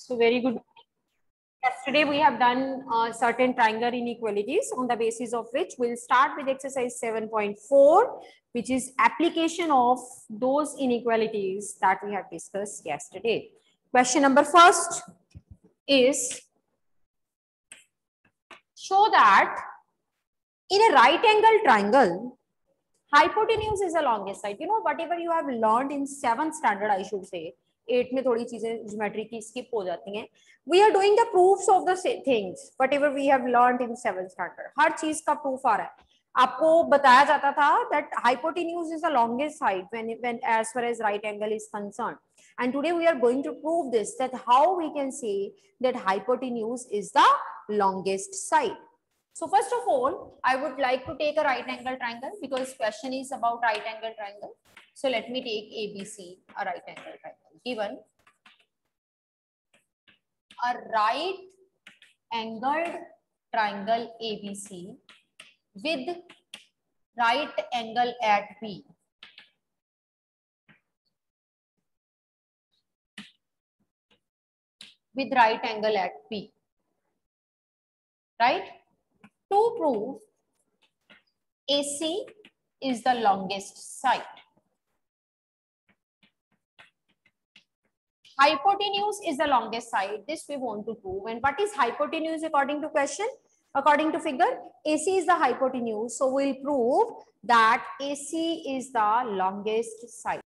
So very good. Yesterday we have done certain triangular inequalities on the basis of which we'll start with exercise 7.4, which is application of those inequalities that we have discussed yesterday. Question number first is, show that in a right angle triangle, hypotenuse is the longest side. You know, whatever you have learned in 7th standard, I should say, 8 में थोड़ी चीजें geometry की skip हो जाती हैं. We are doing the proofs of the things whatever we have learned in 7th standard. हर चीज का proof आ रहा है. आपको बताया जाता था that hypotenuse is the longest side when as far as right angle is concerned. And today we are going to prove this, that how we can say that hypotenuse is the longest side. So first of all, I would like to take a right angle triangle because question is about right angle triangle. So let me take ABC, a right angle triangle. Given a right angled triangle ABC with right angle at B. With right angle at B. Right? To prove AC is the longest side. Hypotenuse is the longest side. This we want to prove. And what is hypotenuse according to question? According to figure, AC is the hypotenuse. So we'll prove that AC is the longest side.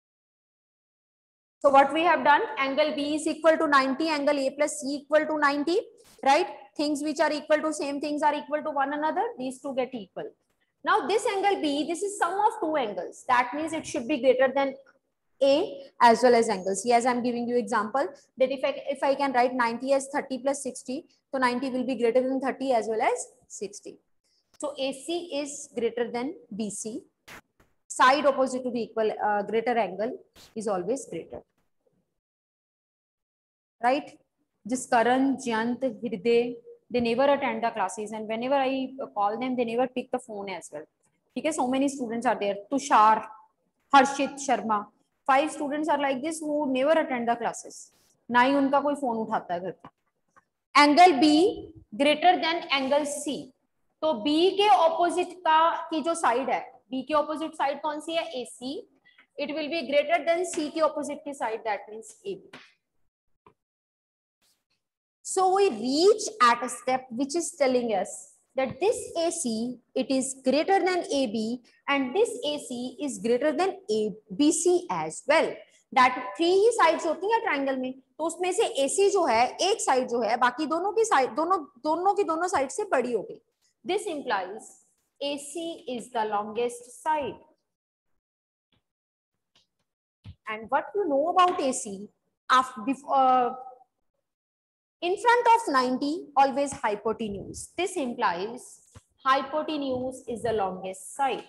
So what we have done, angle B is equal to 90, angle A plus C equal to 90, right? Things which are equal to same things are equal to one another. These two get equal. Now this angle B, this is sum of two angles. That means it should be greater than A as well as angle C. As I'm giving you example that if I can write 90 as 30 plus 60, so 90 will be greater than 30 as well as 60. So AC is greater than BC. Side opposite to the equal greater angle is always greater. Right? Just Karan, Jyant, Hirday, they never attend the classes, and whenever I call them, they never pick the phone as well. Okay, so many students are there. Tushar, Harshit Sharma. 5 students are like this who never attend the classes. ना ही उनका कोई phone उठाता है घर पे. Angle B greater than angle C. तो B के opposite की जो साइड है, B के ऑपोजिट साइड कौन सी है? AC. It will be greater than C के ऑपोजिट की side, that means AB. So we reach at a step which is telling us that this AC, it is greater than AB, and this AC is greater than ABC as well. That 3 ही sides होती है triangle में, तो उसमें से AC जो है एक साइड जो है, बाकी दोनों की साइड दोनों साइड से बड़ी हो गई. This implies AC is the longest side. And what you know about AC? In front of 90, always hypotenuse. This implies hypotenuse is the longest side.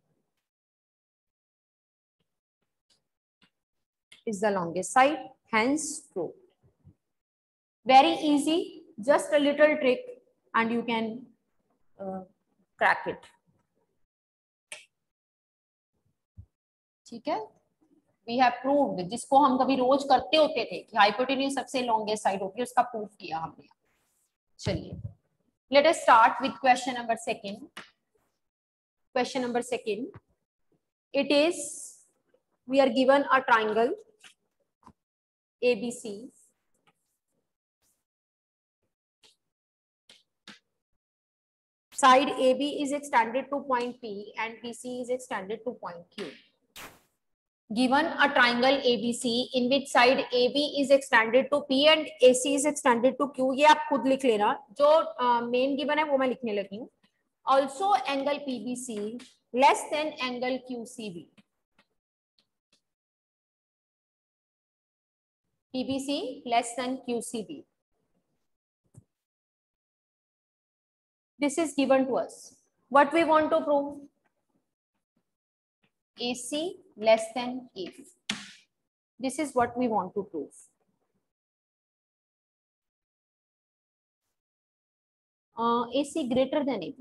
Is the longest side, hence proved. Very easy, just a little trick and you can crack it. ठीक है? We have proved, जिसको हम कभी रोज करते होते थे कि hypotenuse सबसे लॉन्गेस्ट साइड होती है, उसका प्रूफ किया हमने. चलिए, let us start with question number 2. Question number 2. It is, we are given a triangle ABC. Side AB is extended to point P and BC is extended to point Q. Given a triangle ABC in which side AB is extended to P and AC is extended to Q. ये आप खुद लिख लेना, जो main given है वो मैं लिखने लगी हूँ. Also angle PBC less than angle QCB. PBC less than QCB. This is given to us. What we want to prove? AC less than AB. This is what we want to prove. AC greater than AB.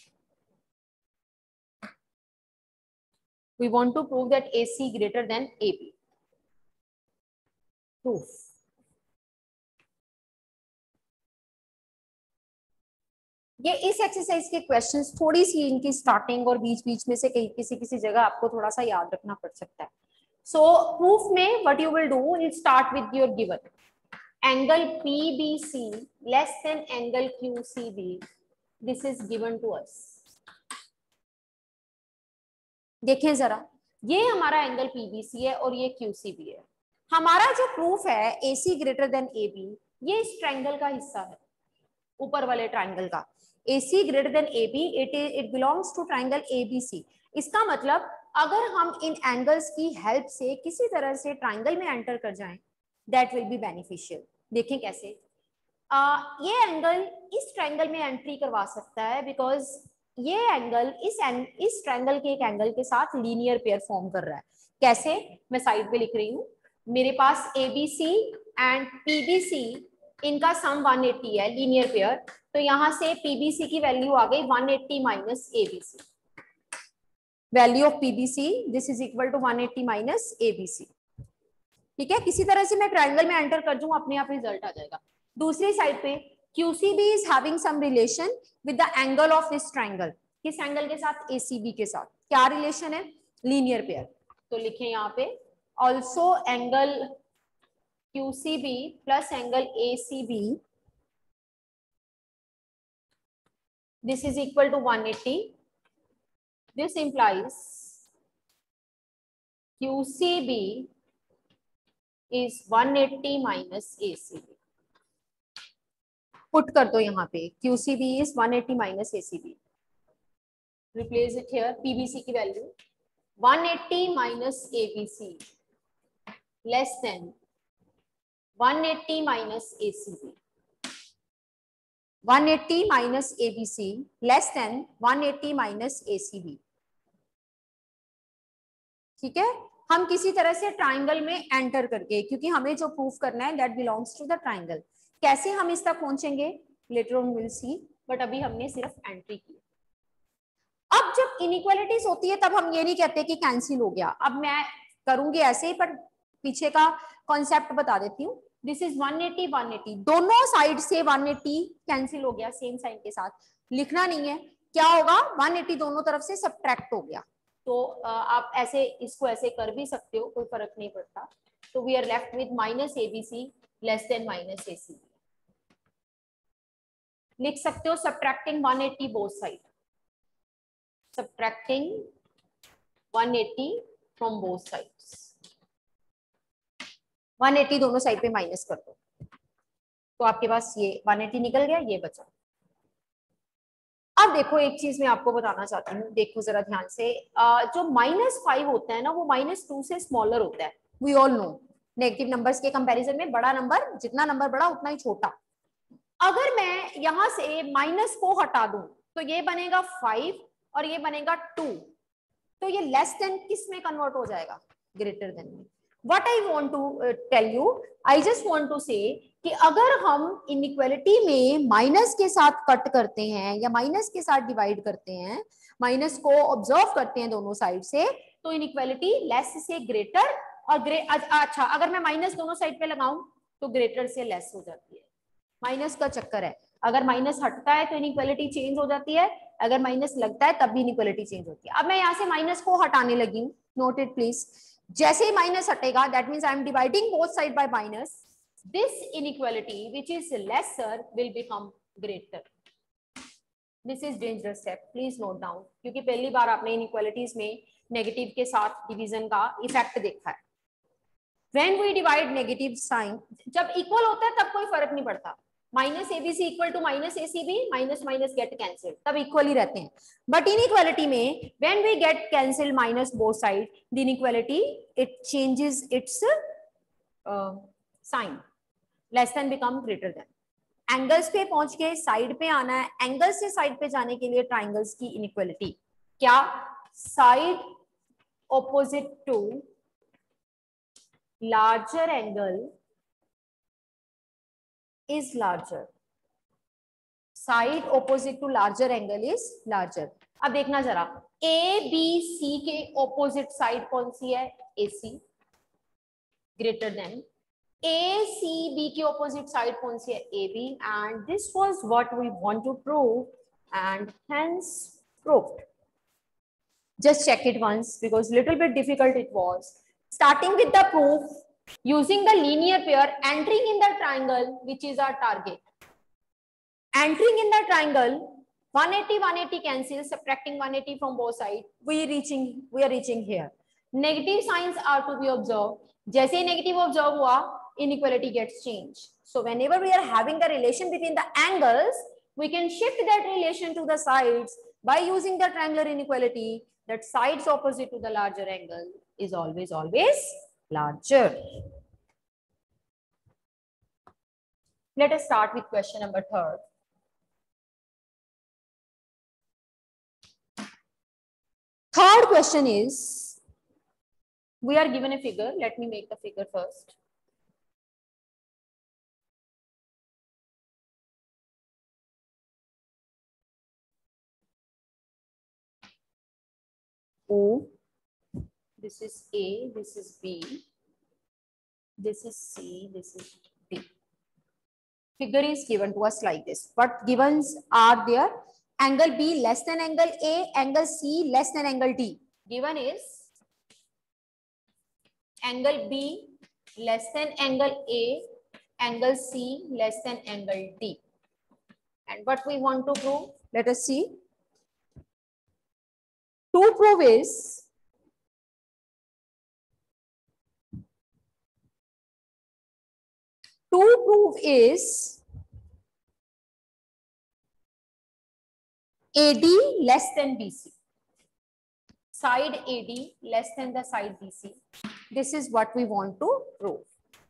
We want to prove that AC greater than AB. Proof. ये इस exercise के questions थोड़ी सी इनकी starting और बीच बीच में से कहीं किसी किसी जगह आपको थोड़ा सा याद रखना पड़ सकता है. सो प्रूफ में what you will do, will start with your given angle PBC less than angle QCB. This is given to us. देखें जरा, ये हमारा एंगल PBC है और ये QCB है. हमारा जो प्रूफ है AC ग्रेटर देन AB, ये इस ट्रायंगल का हिस्सा है, ऊपर वाले ट्रायंगल का. AC greater than AB, it belongs to triangle ABC. इसका मतलब अगर हम इन एंगल्स की हेल्प से किसी तरह से ट्रायंगल में एंटर कर जाएं, दैट विल बी बेनिफिशियल. देखें कैसे. ये एंगल इस ट्रायंगल में एंट्री करवा सकता है बिकॉज ये एंगल इस ट्रायंगल के एक एंगल के साथ लीनियर पेयर फॉर्म कर रहा है. कैसे, मैं साइड पे लिख रही हूँ. मेरे पास ABC एंड PBC, इनका सम 180 है, लीनियर पेयर. तो यहां से PBC की वैल्यू आ गई 180 minus ABC. Value of PBC, this is equal to 180 minus ABC. ठीक है, किसी तरह से मैं ट्रायंगल में एंटर कर दूं, अपने आप रिजल्ट आ जाएगा. दूसरी साइड पे QCB is having some relation with the angle of this triangle. किस एंगल के साथ? ACB के साथ. क्या रिलेशन है? Linear pair. तो लिखें यहाँ पे also angle QCB plus angle ACB, this is equal to 180. This implies QCB is 180 minus ACB. Put कर दो यहाँ पे QCB is 180 minus ACB. Replace it here. PBC की value 180 minus ABC less than 180 minus ACB. 180 minus ABC less than 180 minus ACB. ठीक है, हम किसी तरह से ट्राइंगल में एंटर करके, क्योंकि हमें जो प्रूफ करना है that belongs to the triangle. कैसे हम इस तक पहुंचेंगे later on will see, but अभी हमने सिर्फ एंट्री की. अब जब इनइक्वालिटीज होती है तब हम ये नहीं कहते कि कैंसिल हो गया. अब मैं करूंगी ऐसे ही, पर पीछे का कॉन्सेप्ट बता देती हूँ. दिस इज 180 180, दोनों साइड से 180 कैंसिल हो गया सेम साइन के साथ. लिखना नहीं है, क्या होगा, 180 दोनों तरफ से सब्ट्रैक्ट हो गया. तो आप ऐसे इसको ऐसे कर भी सकते हो, कोई फर्क नहीं पड़ता. तो we are left with minus ABC less than minus ACB. लिख सकते हो subtracting 180 both side, subtracting 180 from both sides. 180 दोनों साइड पे माइनस कर दो, तो आपके पास ये 180 निकल गया, ये बचा. अब देखो एक चीज मैं आपको बताना चाहती हूँ, देखो जरा ध्यान से. जो -5 होता है ना, वो -2 से स्मॉलर होता है. We all know negative numbers के कंपैरिजन में बड़ा नंबर, जितना नंबर बड़ा उतना ही छोटा. अगर मैं यहां से माइनस को हटा दूं तो ये बनेगा 5 और ये बनेगा 2. तो ये लेस देन किस में कन्वर्ट हो जाएगा? ग्रेटर देन में. What I want to tell you, I just want to say कि अगर हम इनइक्वालिटी में माइनस के साथ कट करते हैं या माइनस के साथ डिवाइड करते हैं, माइनस को ऑब्जर्व करते हैं दोनों साइड से, तो इनइक्वालिटी लेस से ग्रेटर और अच्छा, अगर मैं माइनस दोनों साइड पे लगाऊं तो ग्रेटर से लेस हो जाती है. माइनस का चक्कर है. अगर माइनस हटता है तो इनइक्वालिटी चेंज हो जाती है, अगर माइनस लगता है तब भी इनइक्वालिटी चेंज होती है. अब मैं यहाँ से माइनस को हटाने लगी हूँ, नोट इट प्लीज. जैसे ही माइनस हटेगा, that means I am dividing both side by minus, this inequality which is lesser will become greater. This is dangerous step, please note down, क्योंकि पहली बार आपने इनइक्वालिटीज में नेगेटिव के साथ डिवीजन का इफेक्ट देखा है. When we divide negative sign, जब इक्वल होता है तब कोई फर्क नहीं पड़ता. Minus ABC equal to minus ACB, minus minus get cancel, तब इक्वल ही रहते हैं. बट इनइक्वालिटी में when we get cancel minus both side, the inequality it changes its sign, less than become greater than. Angles पे पहुंच के side पे आना है. एंगल से साइड पे जाने के लिए ट्राइंगल्स की इनइक्वालिटी क्या? Side opposite to larger angle is larger. Side opposite to larger angle is larger. अब देखना जरा, ABC के opposite side कौन सी है? AC. Greater than. ACB की opposite side कौन सी है? AB. And this was what we want to prove and hence proved. Just check it once because little bit difficult it was. Starting with the proof, using the linear pair, entering in the triangle, which is our target. Entering in the triangle, 180, 180 cancel, subtracting 180 from both sides, we are reaching here. Negative signs are to be observed. जैसे ही negative observe हुआ, inequality gets changed. So whenever we are having the relation between the angles, we can shift that relation to the sides by using the triangular inequality. That sides opposite to the larger angle is always larger. Let us start with question number 3. Third question is, we are given a figure. Let me make the figure first. O, this is A, this is B, this is C, this is D. Figure is given to us like this. What givens are there? Angle B less than angle A, angle C less than angle D. Given is angle B less than angle A, angle C less than angle D. And what we want to prove? Let us see. To prove is AD less than BC. Side AD less than the side BC. This is what we want to prove.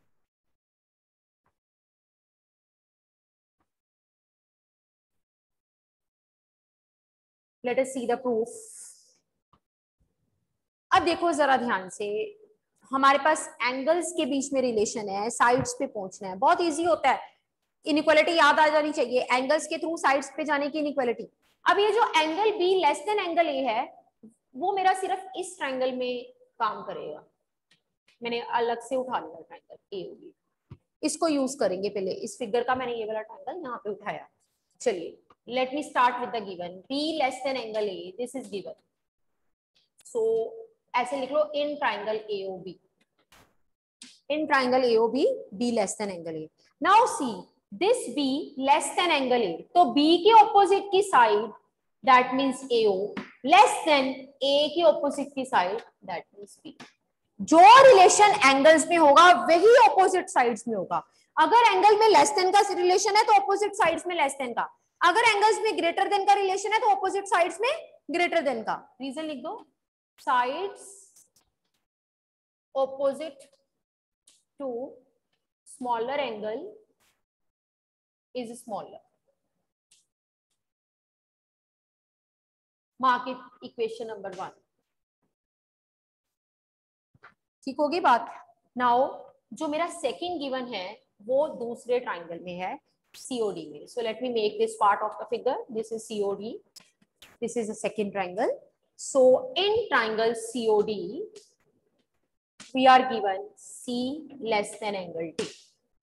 Let us see the proof. अब देखो जरा ध्यान से, हमारे पास angles के बीच में relation है, sides पे पहुंचना है, बहुत इजी होता है. इनइक्वालिटी याद आ जानी चाहिए, एंगल्स के थ्रू साइड्स पे जाने की इनइक्वालिटी. अब ये जो angle B less than angle A है, वो मेरा सिर्फ इस ट्रायंगल में काम करेगा. मैंने अलग से उठा लिया ट्रायंगल ए बी, इसको यूज करेंगे. पहले इस फिगर का मैंने ये वाला ट्रायंगल यहाँ पे उठाया. चलिए, let me start with the given B less than angle A. This is given. So ऐसे लिख लो, in triangle AOB, in triangle AOB B less than angle A. Now see this B less than angle A, तो B के opposite की side that means AO less than A की opposite की side that means B. जो relation angles में होगा वही opposite sides में होगा. अगर एंगल में लेस देन का रिलेशन है तो ऑपोजिट साइड्स में लेस देन का, अगर एंगल्स में ग्रेटर देन का रिलेशन है तो ऑपोजिट साइड्स में ग्रेटर देन का. रीजन लिख दो, sides opposite to smaller angle is smaller. Mark it equation number 1. ठीक होगी बात. नाउ जो मेरा सेकंड गिवन है वो दूसरे ट्रायंगल में है, COD में. So let me make this part of the figure. This is COD. This is the second triangle. So in triangle COD, we are given C less than angle D.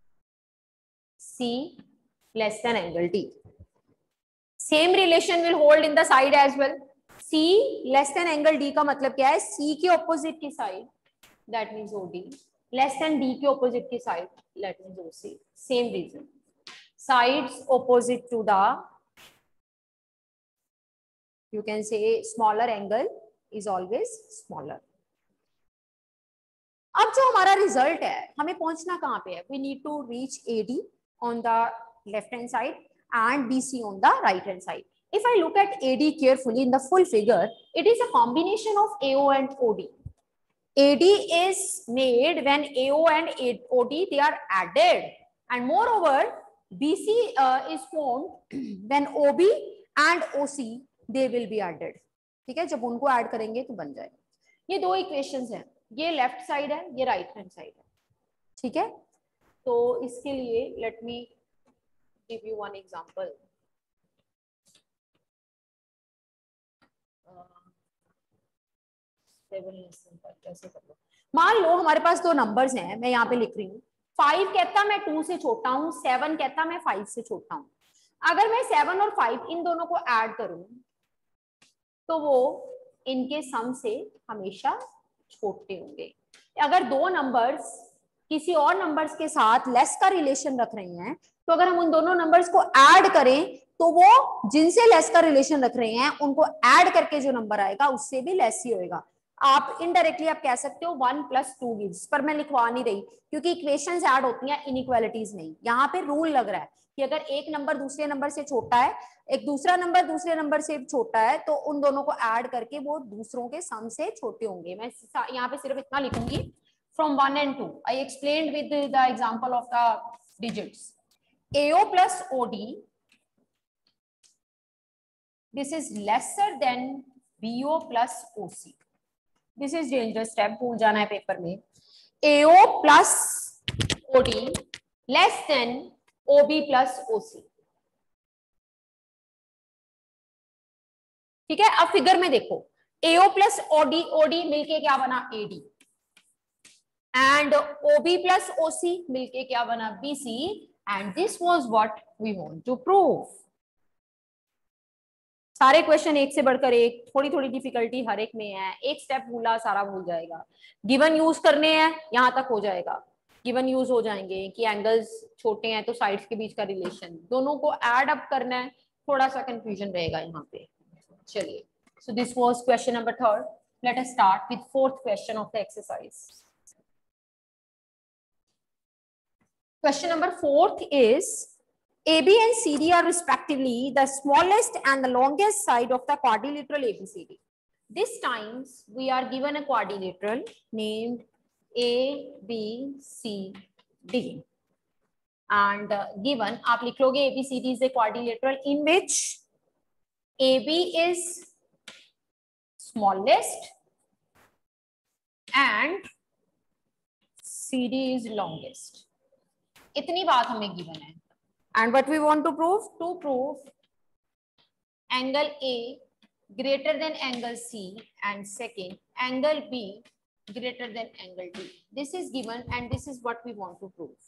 C less than angle D. Same relation will hold in the side as well. C less than angle D का मतलब क्या है? C के opposite की side, that means OD, less than D के opposite की side, that means OC. Same reason. Sides opposite to the, you can say, smaller angle is always smaller. अब जो हमारा रिजल्ट है, हमें पहुंचना कहां पे है? We need to reach AD on the left hand side and BC on the right hand side. If I look at AD carefully in the full figure, it is a combination of AO and OD. AD is made when AO and OD they are added, and moreover BC is formed when OB and OC they will be added. ठीक है, जब उनको add करेंगे तो बन जाएगा. ये दो इक्वेशंस हैं, ये लेफ्ट साइड है, ये राइट हैंड साइड है. ठीक है, तो इसके लिए let me give you one example. कैसे कर लो. मान लो हमारे पास दो नंबर्स हैं, मैं यहाँ पे लिख रही हूँ. 5 कहता मैं 2 से छोटा हूँ, 7 कहता मैं 5 से छोटा हूँ. अगर मैं 7 और 5 इन दोनों को ऐड करूं तो वो इनके सम से हमेशा छोटे होंगे। अगर दो नंबर्स किसी और नंबर्स के साथ लेस का रिलेशन रख रहे हैं तो अगर हम उन दोनों नंबर्स को ऐड करें तो वो जिनसे लेस का रिलेशन रख रहे हैं उनको ऐड करके जो नंबर आएगा उससे भी लेस ही होएगा। आप इनडायरेक्टली आप कह सकते हो 1 + 2 गिव्स, पर मैं लिखवा नहीं रही क्योंकि इक्वेशंस ऐड होती हैं, इनइक्वालिटीज नहीं। यहाँ पे रूल लग रहा है कि अगर एक नंबर दूसरे नंबर से छोटा है, एक दूसरा नंबर दूसरे नंबर से छोटा है, तो उन दोनों को ऐड करके वो दूसरों के सम से छोटे होंगे। मैं यहाँ पे सिर्फ इतना लिखूंगी, from 1 and 2 I explained with the example of the digits. AO plus OD, this is lesser than BO plus OC. This is dangerous step, भूल जाना है पेपर में। AO plus OD less than OB plus OC। ठीक है, अब figure में देखो, AO plus OD मिलके क्या बना AD, and OB plus OC मिलके क्या बना BC, and this was what we want to prove. सारे क्वेश्चन एक से बढ़कर एक, थोड़ी थोड़ी डिफिकल्टी हर एक में है, एक स्टेप भूला सारा भूल जाएगा। गिवन यूज करने हैं यहाँ तक हो जाएगा, गिवन यूज हो जाएंगे कि एंगल्स छोटे हैं तो साइड्स के बीच का रिलेशन, दोनों को ऐड अप करना है, थोड़ा सा कंफ्यूजन रहेगा यहाँ पे। चलिए, so this was question number 3. Let us start with 4th question of the exercise. Question number 4th is AB and CD are respectively the smallest and the longest side of the quadrilateral ABCD. This times we are given a quadrilateral named ABCD and given आप लिख लोगे ABCD is a quadrilateral in which AB is smallest and CD is longest. इतनी बात हमें given है। And what we want to prove? To prove angle A greater than angle C and second angle B greater than angle D. This is given and this is what we want to prove.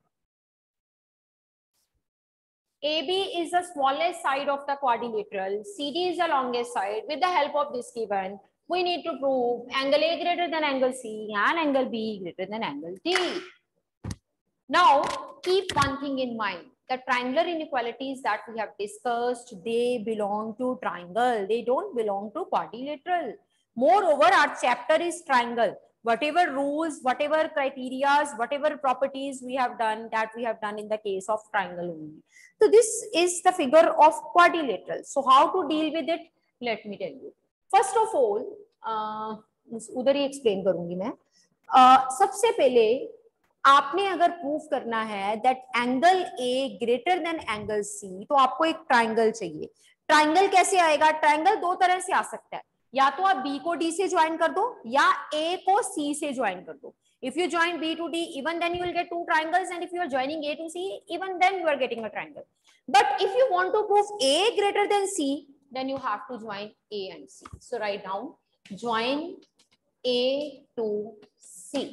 AB is the smallest side of the quadrilateral, CD is the longest side. With the help of this given, we need to prove angle A greater than angle C and angle B greater than angle D. Now, keep one thing in mind. The triangular inequalities that we have discussed, they belong to triangle. They don't belong to quadrilateral. Moreover, our chapter is triangle. Whatever rules, whatever criterias, whatever properties we have done, that we have done in the case of triangle only. So this is the figure of quadrilateral. So how to deal with it? Let me tell you. First of all, उधर ही explain करूँगी मैं. सबसे पहले आपने अगर proof करना है that angle A greater than angle C, तो आपको एक ट्राइंगल चाहिए। ट्राइंगल कैसे आएगा? ट्राइंगल दो तरह से आ सकता है, या तो आप बी को डी से ज्वाइन कर दो या ए को सी से ज्वाइन कर दो। If you join B to D, even then you will get two triangles, and if you are joining A to C, even then you are getting a triangle. But if you want to prove A greater than C, then you have to join A and C. So write down join A to C.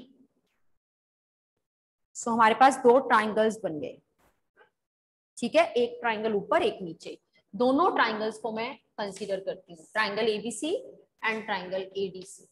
So हमारे पास दो triangles बन गए, ठीक है, एक triangle ऊपर एक नीचे। दोनों ट्राइंगल्स को मैं कंसीडर करती हूँ, triangle ABC and triangle ADC.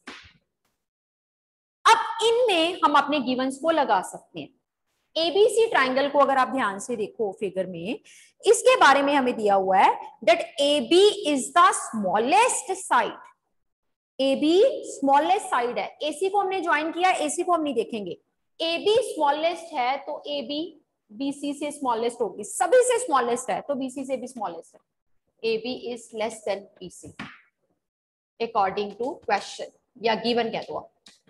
अब इनमें हम अपने गिवंस को लगा सकते हैं। एबीसी ट्राइंगल को अगर आप ध्यान से देखो फिगर में, इसके बारे में हमें दिया हुआ है that AB is the smallest side. AB smallest side है। AC को हमने ज्वाइन किया, AC को हम नहीं देखेंगे। AB स्मॉलेस्ट है तो AB BC से स्मॉलेस्ट होगी, सभी से स्मॉलेस्ट है तो BC से भी स्मॉलेस्ट है। AB is less than BC according to question या गिवन कह दो।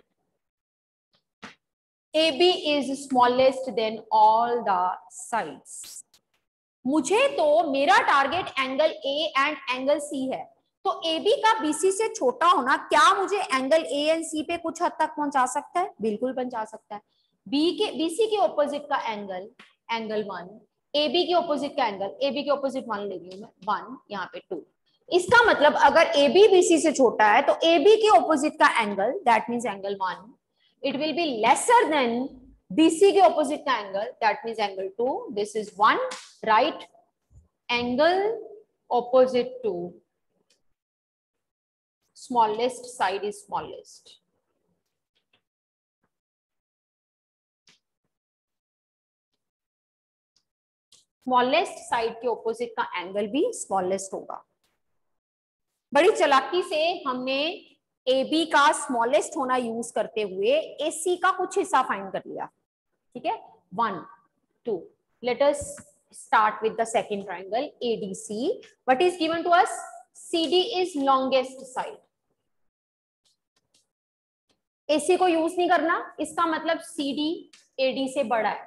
AB is smallest than all the sides. मुझे तो मेरा target angle A and angle C है, तो AB का BC से छोटा होना क्या मुझे एंगल A एंड C पे कुछ हद तक पहुंचा सकता है? बिल्कुल पहुंचा सकता है। BC के ऑपोजिट का एंगल एंगल 1, AB के ऑपोजिट का एंगल, AB के ऑपोजिट 1 ले रही हूं मैं, 1 यहाँ पे 2। इसका मतलब अगर AB BC से छोटा है तो AB के ऑपोजिट का angle, that means angle 1, it will be lesser than BC के ऑपोजिट का angle, that means angle 2। This is 1, right? angle opposite to smallest side is smallest. Smallest side के opposite का एंगल भी smallest होगा. बड़ी चालाकी से हमने AB का स्मॉलेस्ट होना यूज करते हुए AC का कुछ हिस्सा फाइंड कर लिया. ठीक है, 1 2. Let us start with the second triangle ADC. What is given to us? CD is longest side. AC को यूज नहीं करना, इसका मतलब CD AD से बड़ा है.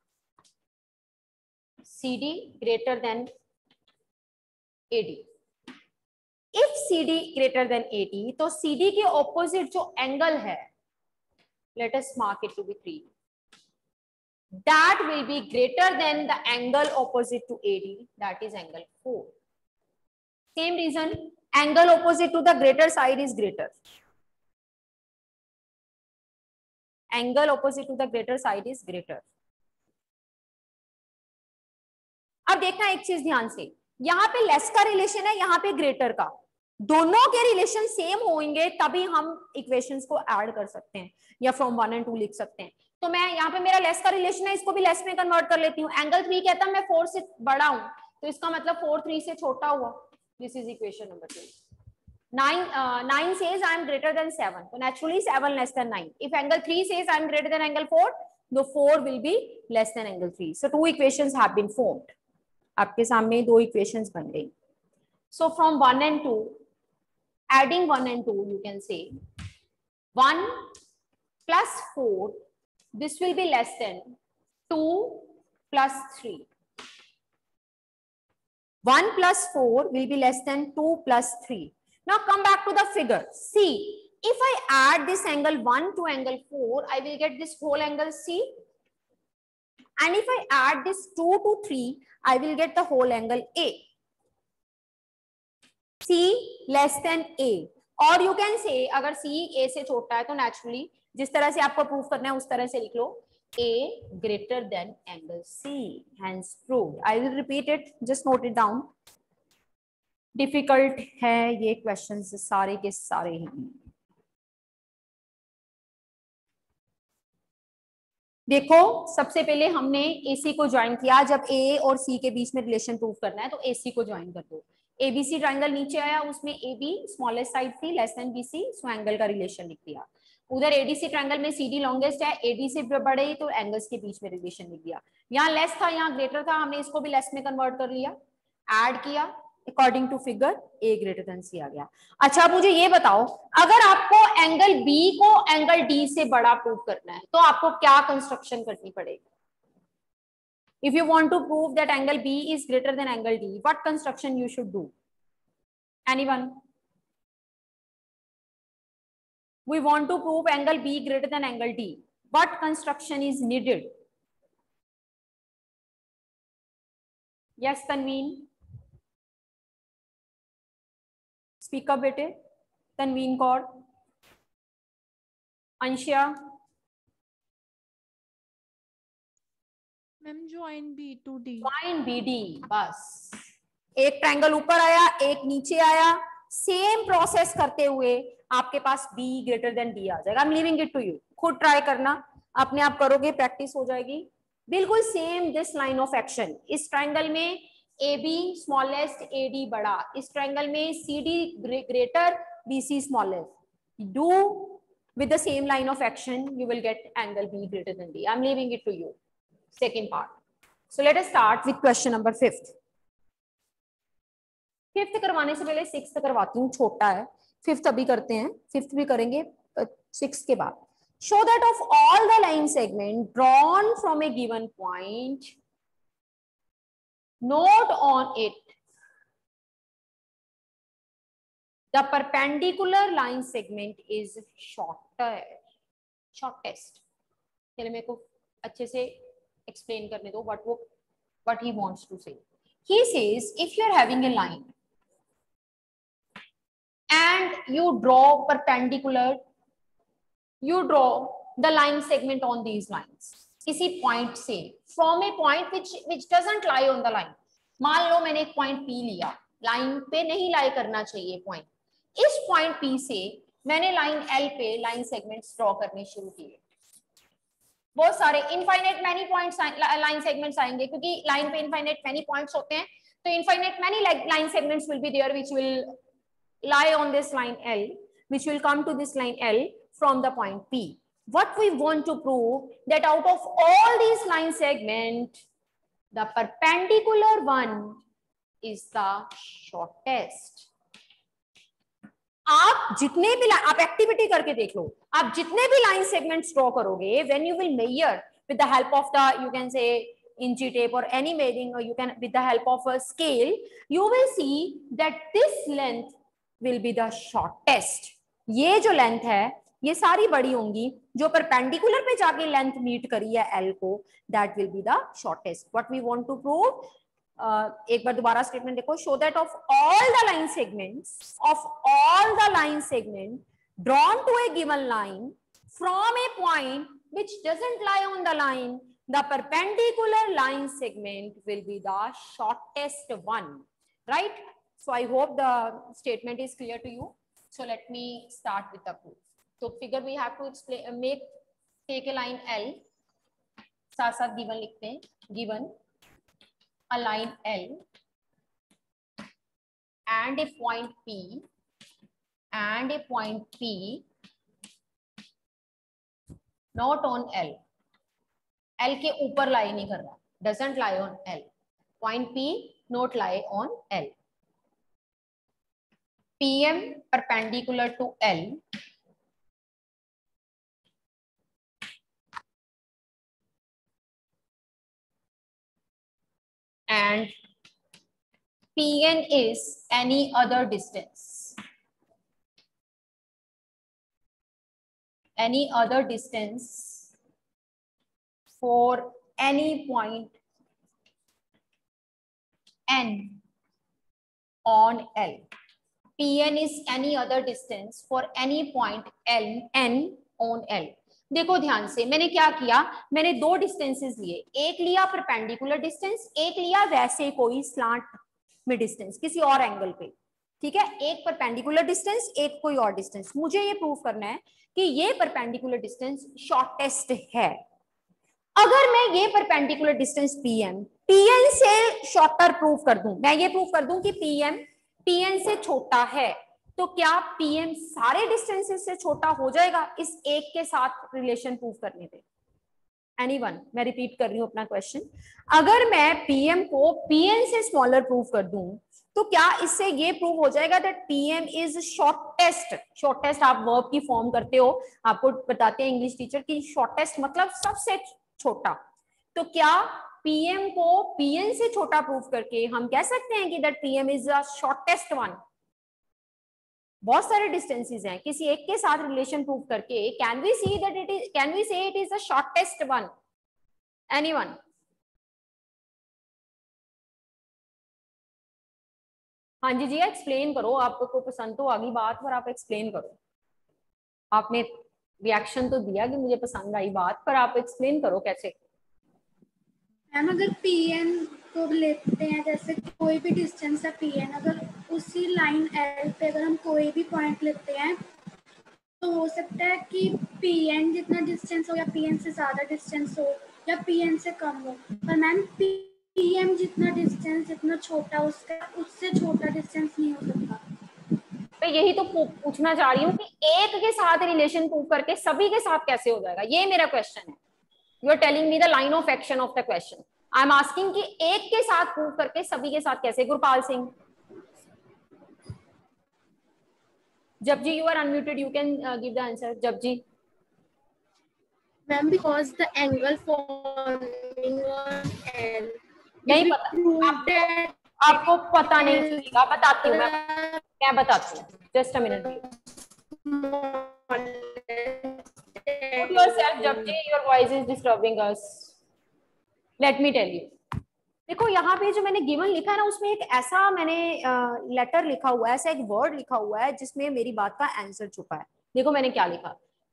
CD greater than AD. If CD greater than AD, तो CD के opposite जो एंगल है, let us mark it to be 3. That will be greater than the angle opposite to AD, that is angle 4. Same reason, angle opposite to the greater side is greater. Angle opposite to the greater side is greater. अब देखना एक चीज ध्यान से, यहाँ पे less का relation है, यहाँ पे ग्रेटर का. दोनों के रिलेशन सेम होंगे तभी हम इक्वेशंस को ऐड कर सकते हैं या फ्रॉम 1 and 2 लिख सकते हैं. तो मैं यहाँ पे मेरा लेस का रिलेशन है, इसको भी लेस में कन्वर्ट कर लेती हूँ. एंगल 3 कहता है मैं 4 से बड़ा हूं, तो इसका मतलब 4 3 से छोटा हुआ. This is equation number 2. 9 says I am greater than 7, so naturally 7 less than 9. If angle 3 says I am greater than angle 4, the 4 will be less than angle 3. So 2 equations have been formed. आपके सामने 2 equations बन गई. So from 1 and 2, adding 1 and 2, you can say 1 plus 4, this will be less than 2 plus 3. 1 plus 4 will be less than 2 plus 3. Now come back to the figure. See, if I add this angle 1 to angle 4, I will get this whole angle C. And if I add this 2 to 3, I will get the whole angle A. C less than A. और you can say अगर C A से छोटा है तो naturally जिस तरह से आपको प्रूव करना है उस तरह से लिख लो, A greater than angle C. Hence proved. I will repeat it. Just note it down. Difficult है ये questions सारे के सारे ही. देखो, सबसे पहले हमने AC को ज्वाइन किया. जब A और C के बीच में रिलेशन प्रूव करना है तो AC को ज्वाइन कर दो. ABC ट्राइंगल नीचे आया, उसमें AB स्मॉलेस्ट साइड थी, less than BC, so angle का रिलेशन लिख दिया. उधर ADC ट्राइंगल में CD लॉन्गेस्ट है, AD से बड़े, तो एंगल्स के बीच में रिलेशन लिख दिया. यहाँ लेस था, यहाँ ग्रेटर था, हमने इसको भी लेस में कन्वर्ट कर लिया, ऐड किया, according to figure A greater than C आ गया. अच्छा, मुझे ये बताओ, अगर आपको एंगल B को एंगल D से बड़ा प्रूव करना है तो आपको क्या कंस्ट्रक्शन करनी पड़ेगी? If you want to prove that angle B is greater than angle D, what construction you should do? Anyone? We want to prove angle B greater than angle D. What construction is needed? Yes, Tanveen. Speak up, bete. Tanveen Kaur. Anshya. Ma'am join B to D. Join BD. बस एक triangle ऊपर आया, एक नीचे आया, same process करते हुए आपके पास B ग्रेटर देन D आ जाएगा. I am leaving it to you. खुद ट्राई करना, अपने आप करोगे, प्रैक्टिस हो जाएगी. बिल्कुल same this line of action. इस ट्रायंगल में AB स्मॉलेस्ट, AD बड़ा. इस ट्रायंगल में CD greater, BC smallest. Do with the same line of action, you will get angle B greater than D. I am leaving it to you. Second part. So let us start with question number 5th. 5th करवाने से पहले 6th करवाती हूँ, छोटा है. 5th अभी करते हैं, 5th भी करेंगे 6th के बाद. Show that of all the line segment drawn from a given point, note on it the perpendicular line segment is shortest. चलिए मेरे को अच्छे से explain करने दो what he wants to say. He says if you are having a line and you draw perpendicular, you draw the line segment on these lines. किसी point से, from a point which doesn't lie on the line. मान लो मैंने एक point P लिया, line पे नहीं लाई करना चाहिए पॉइंट, इस पॉइंट पी से मैंने लाइन एल पे लाइन सेगमेंट्स ड्रॉ करने शुरू किए, बहुत सारे infinite many points line segments आएंगे, क्योंकि लाइन पे इनफाइनाइट मैनी पॉइंट्स होते हैं, तो infinite many line segments will be there which will lie on this line L, which will come to this line L from the point P. What we want to prove that out of all these line segments, the perpendicular one is the shortest. आप जितने भी आप activity करके देख लो, आप जितने भी line segments draw करोगे, when you will measure with the help of the, you can say inch tape or any measuring, or you can with the help of a scale, you will see that this length will be the shortest. ये जो length है ये सारी बड़ी होंगी, जो perpendicular पे जाके लेंथ मीट करी है एल को, that will be the shortest. What we want to prove, एक बार दोबारा स्टेटमेंट देखो, show that of all the line segment drawn to a given line from a point which doesn't lie on the line, the perpendicular line segment will be the shortest one, right? So I hope the statement is clear to you. So let me start with the proof. So figure we have to explain, take a line L, साथ साथ given लिखते हैं, given a line L and a point P and a point P not on L. L के ऊपर lie नहीं कर रहा, doesn't lie on L. Point P not lie on L. PM perpendicular to L and PN is any other distance. Any other distance for any point N on L. Pn is any other distance for any point N on L. देखो ध्यान से, मैंने क्या किया, मैंने दो distances लिए, एक लिया परपेंडिकुलर डिस्टेंस, एक लिया वैसे कोई स्लांट में डिस्टेंस किसी और एंगल पे, ठीक है, एक परपेंडिकुलर डिस्टेंस एक कोई और डिस्टेंस. मुझे ये प्रूव करना है कि ये परपेंडिकुलर डिस्टेंस शॉर्टेस्ट है. अगर मैं ये परपेंडिकुलर डिस्टेंस पीएन से शॉर्टर प्रूव कर दूं, मैं ये प्रूव कर दूं कि पीएन से छोटा है, तो क्या पीएम सारे डिस्टेंसेस से छोटा हो जाएगा इस एक के साथ रिलेशन प्रूव करने पे? एनीवन? मैं रिपीट कर रही हूं अपना क्वेश्चन. अगर मैं पीएम को पीएन से स्मॉलर प्रूव कर दूं, तो क्या इससे ये प्रूव हो जाएगा that PM is shortest? Shortest आप वर्ब की फॉर्म करते हो, आपको बताते हैं इंग्लिश टीचर की शॉर्टेस्ट मतलब सबसे छोटा. तो क्या पीएम को पीएन से छोटा प्रूव करके हम कह सकते हैं कि that PM is the shortest one? बहुत सारे डिस्टेंसेस हैं, किसी एक के साथ रिलेशन प्रूव करके can we see that it is, can we say it is the shortest one? Anyone? हाँ जी जी, एक्सप्लेन करो, आपको पसंद तो आ गई बात, पर आप एक्सप्लेन करो. आपने रिएक्शन तो दिया कि मुझे पसंद आई बात, पर आप एक्सप्लेन करो कैसे. मैम अगर पीएन को लेते हैं, जैसे कोई भी डिस्टेंस है पीएन, अगर उसी लाइन एल पे अगर हम कोई भी पॉइंट लेते हैं, तो हो सकता है कि पीएन जितना डिस्टेंस हो या पीएन से ज्यादा डिस्टेंस हो या पीएन से कम हो, पर मैम पीएम जितना डिस्टेंस जितना छोटा उसका उससे छोटा डिस्टेंस नहीं हो सकता. मैं यही तो पूछना चाह रही हूँ कि एक के साथ रिलेशन प्रूव करके सभी के साथ कैसे हो जाएगा, ये मेरा क्वेश्चन है. You are telling me the line of action of the question. I am asking कि एक के साथ प्रूव करके सभी के साथ कैसे. Gurpal Singh. Japji, you are unmuted, you can give the answer. Japji. Ma'am because the angle forming on L. नहीं पता आपको पता नहीं चलेगा, बताती हूँ मैं बताती हूँ. Just a minute. Put yourself, Japji, your voice is disturbing us. Let me tell you. देखो यहाँ पे जो मैंने गिवन लिखा है ना, उसमें एक ऐसा मैंने लेटर लिखा हुआ है, ऐसा एक वर्ड लिखा हुआ है जिसमें मेरी बात का आंसर छुपा है. देखो मैंने क्या लिखा,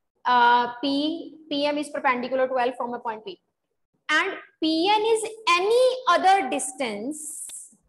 PM is perpendicular to L from a point P and PN is any other distance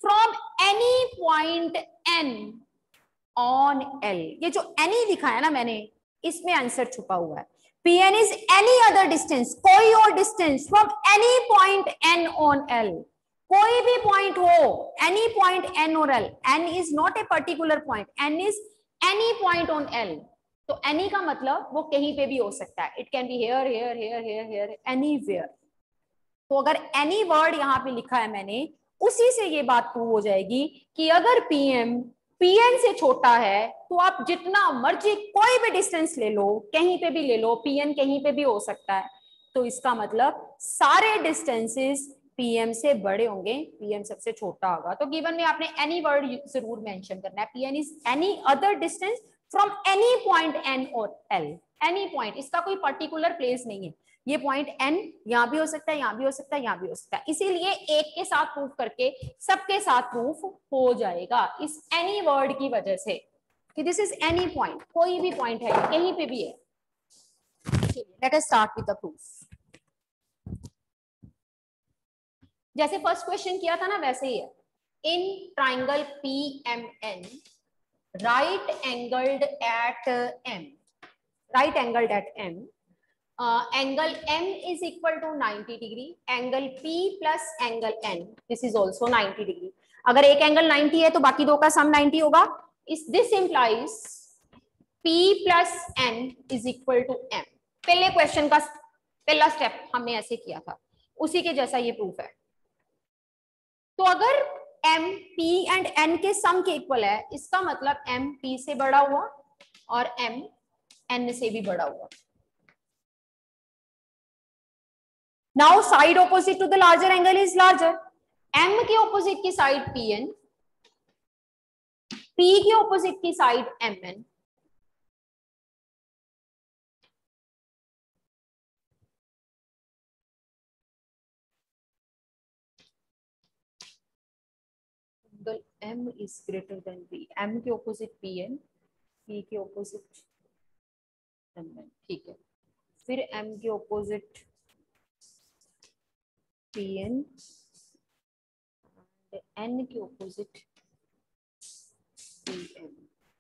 from any point n on l। ये जो any लिखा है ना मैंने, इसमें आंसर छुपा हुआ है। Pn is any other distance, कोई और distance from any point n on l, कोई भी पॉइंट हो, any point n or l, n is not a particular point, n is any point on l। तो any का मतलब वो कहीं पे भी हो सकता है, it can be here, here, here, here, here, anywhere। तो अगर any वर्ड यहाँ पे लिखा है मैंने, उसी से ये बात प्रूव हो जाएगी कि अगर pm pn से छोटा है तो आप जितना मर्जी कोई भी डिस्टेंस ले लो, कहीं पे भी ले लो, pn कहीं पे भी हो सकता है। तो इसका मतलब सारे डिस्टेंसेस pm से बड़े होंगे, pm सबसे छोटा होगा। तो गिवन में आपने एनी वर्ड जरूर मेंशन करना है। pn is any other distance from any point n और l, एनी पॉइंट, इसका कोई पर्टिकुलर प्लेस नहीं है। ये पॉइंट n यहाँ भी हो सकता है, यहाँ भी हो सकता है, यहाँ भी हो सकता है, इसीलिए एक के साथ प्रूफ करके सबके साथ प्रूफ हो जाएगा इस एनी वर्ड की वजह से कि दिस इज एनी पॉइंट, कोई भी पॉइंट है, कहीं पे भी है। Let us start with the proof. जैसे फर्स्ट क्वेश्चन किया था ना, वैसे ही है। In triangle PMN right angled at M, right angled at M, angle M is equal to 90 degree, angle P plus angle N, this is also 90 degree। अगर एक angle 90 है तो बाकी दो का सम 90 होगा। This implies P plus N is equal to M। पहले question का पहला स्टेप हमने ऐसे किया था, उसी के जैसा ये प्रूफ है। तो अगर M P एंड N के सम के इक्वल है, इसका मतलब M P से बड़ा हुआ और M N से भी बड़ा हुआ। Now side opposite to the larger angle is larger। M के opposite की साइड PN, P के opposite की side MN। Angle M is greater than P, M के opposite PN, P के opposite MN, ठीक है। फिर M के opposite PN N के opposite PM।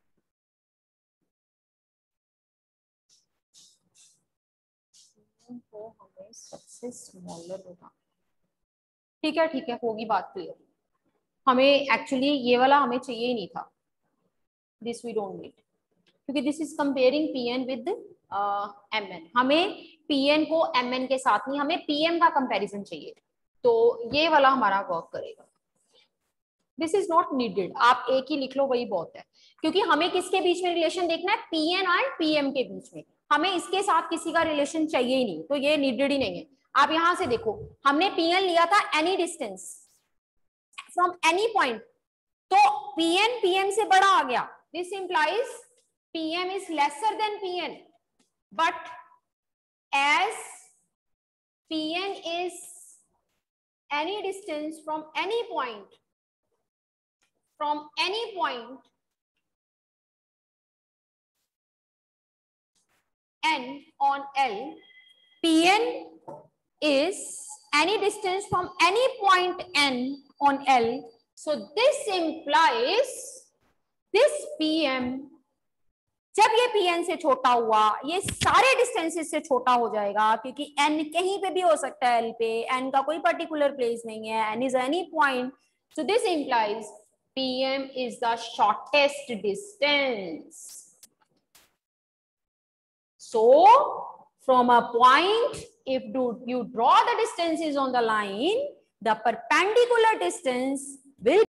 तो हमें सबसे स्मॉलर होगा, ठीक है, ठीक है, होगी बात क्लियर। हमें एक्चुअली ये वाला हमें चाहिए ही नहीं था, दिस वी डोंट नीड, क्योंकि this is comparing PN with MN। हमें PN को MN के साथ नहीं, हमें PM का कंपैरिजन चाहिए, तो ये वाला हमारा वर्क करेगा। दिस इज नॉट नीडेड, आप एक ही लिख लो वही बहुत है, क्योंकि हमें किसके बीच में रिलेशन देखना है, PN एंड PM के बीच में। हमें इसके साथ किसी का रिलेशन चाहिए ही नहीं, तो ये नीडेड ही नहीं है। आप यहां से देखो, हमने PN लिया था any distance from any point, तो PN PM से बड़ा आ गया। This implies PM is lesser than PN, but as PN is any distance from any point, N on L, PN is any distance from any point N on L, so this implies this PM, जब ये PN से छोटा हुआ, ये सारे distances से छोटा हो जाएगा, क्योंकि N कहीं पे भी हो सकता है L पे, N का कोई पर्टिकुलर प्लेस नहीं है, N is any point, so this implies PM is the shortest distance। So from a point, if you draw the distances on the line, the perpendicular distance will